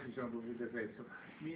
si sono dovute presto.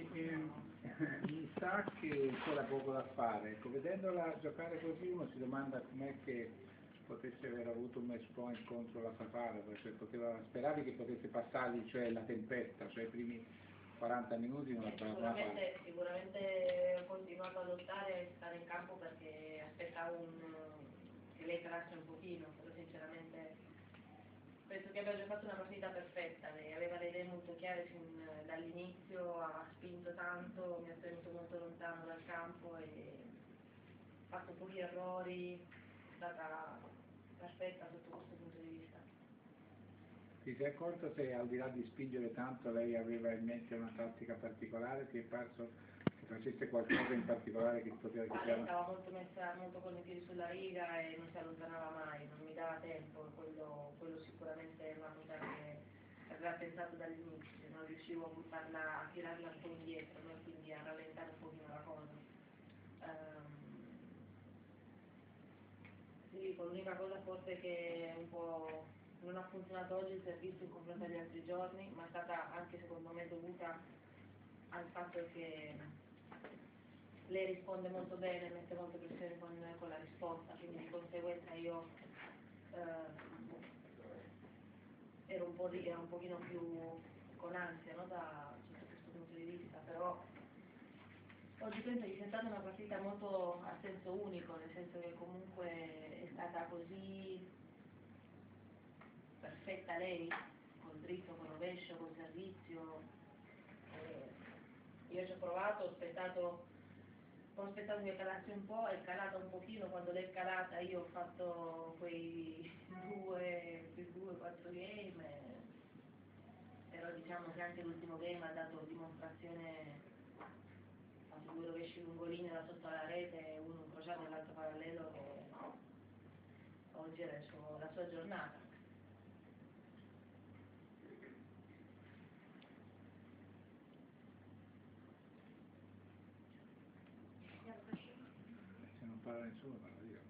Mi sa che c'era poco da fare, ecco, vedendola giocare così uno si domanda com'è che potesse aver avuto un match point contro la Safara, perché speravi che potesse passargli, cioè, la tempesta, cioè i primi 40 minuti non la trovava male. Sicuramente ho continuato a lottare e stare in campo perché aspettavo che lei calasse un pochino, però sinceramente penso che abbia giocato una partita perfetta, lei aveva le idee molto chiare fin dall'inizio, ha spinto tanto, mi ha tenuto molto lontano dal campo e ha fatto pochi errori, è stata perfetta sotto questo punto di vista. Ti sei accorto se al di là di spingere tanto lei aveva in mente una tattica particolare? Ti è parso che facesse qualcosa in particolare che poteva Lei stava molto messa molto con i piedi sulla riga e non si allontanava mai, non mi dava tempo, quello sicuramente è una cosa che aveva pensato dall'inizio, non riuscivo a buttarla, a tirarla un po' indietro, no? Quindi a rallentare un pochino la cosa. Ti dico, l'unica cosa forse che un po' non ha funzionato oggi il servizio in confronto agli altri giorni, ma è stata anche secondo me dovuta al fatto che lei risponde molto bene, mette molta pressione con la risposta, quindi di conseguenza io ero un pochino più con ansia, no, sotto questo punto di vista, però oggi penso che sia stata una partita molto a senso unico, nel senso che comunque è stata così perfetta lei, col dritto, col rovescio, col servizio. Io ci ho provato, ho aspettato che calasse un po', è calata un pochino, quando l'è calata io ho fatto quei 4 game, però diciamo che anche l'ultimo game ha dato dimostrazione, anzi 2 rovesci lungolini da sotto alla rete, uno incrociato e l'altro parallelo, che oggi era la sua giornata. Se non parla nessuno parlo io.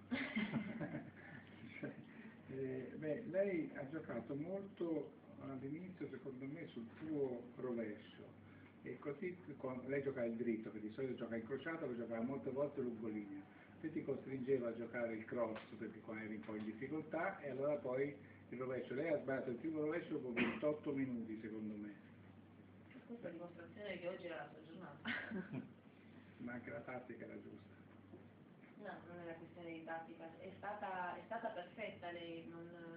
Beh, lei ha giocato molto all'inizio secondo me sul tuo rovescio e così lei gioca il dritto, che di solito gioca incrociato, che giocava molte volte lungolinea, poi ti costringeva a giocare il cross perché qua eri un po' in difficoltà e allora poi il rovescio. Lei ha sbagliato il primo rovescio con 28 minuti secondo me. Questa è dimostrazione che oggi era la sua giornata. Ma anche la tattica era giusta. No, non è una questione di tattica, è stata perfetta lei,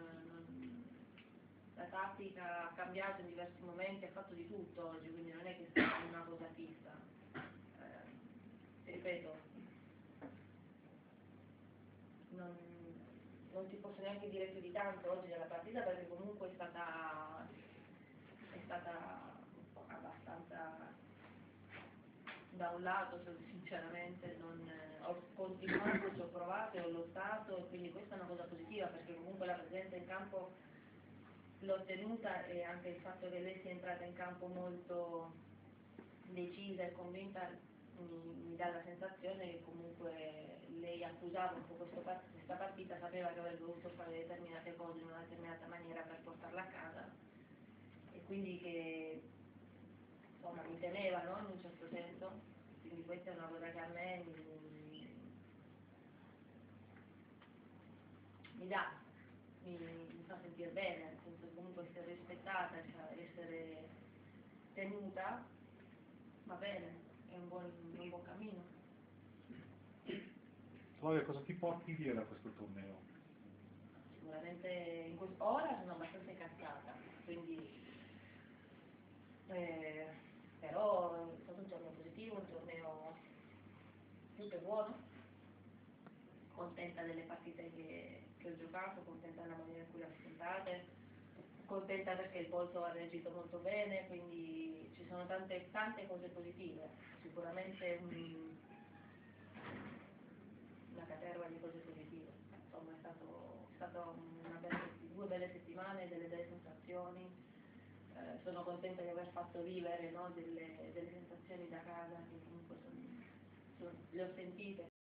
la tattica ha cambiato in diversi momenti, ha fatto di tutto oggi, quindi non è che è stata una cosa fissa. Ti ripeto, non ti posso neanche dire più di tanto oggi della partita perché comunque è stata abbastanza, da un lato sinceramente ho continuato, ci ho provato, ho lottato e quindi questa è una cosa positiva perché comunque la presenza in campo l'ho ottenuta e anche il fatto che lei sia entrata in campo molto decisa e convinta mi dà la sensazione che comunque lei accusava un po' questa partita, sapeva che avrebbe dovuto fare determinate cose in una determinata maniera per portarla a casa e quindi che insomma mi temeva, no? In un certo senso, quindi questa è una cosa che a me mi fa sentire bene, nel senso che comunque essere rispettata, cioè essere tenuta, va bene, è un buon cammino. Claudia, cosa ti porti via da questo torneo? Sicuramente ora sono abbastanza incazzata, quindi però è stato un torneo positivo, un torneo più che buono, contenta delle partite che ho giocato, contenta della maniera in cui le ho affrontate, contenta perché il polso ha reagito molto bene, quindi ci sono tante cose positive, sicuramente una caterva di cose positive, insomma è stato 2 belle settimane, delle belle sensazioni. Sono contenta di aver fatto vivere, no, delle sensazioni da casa che comunque le ho sentite.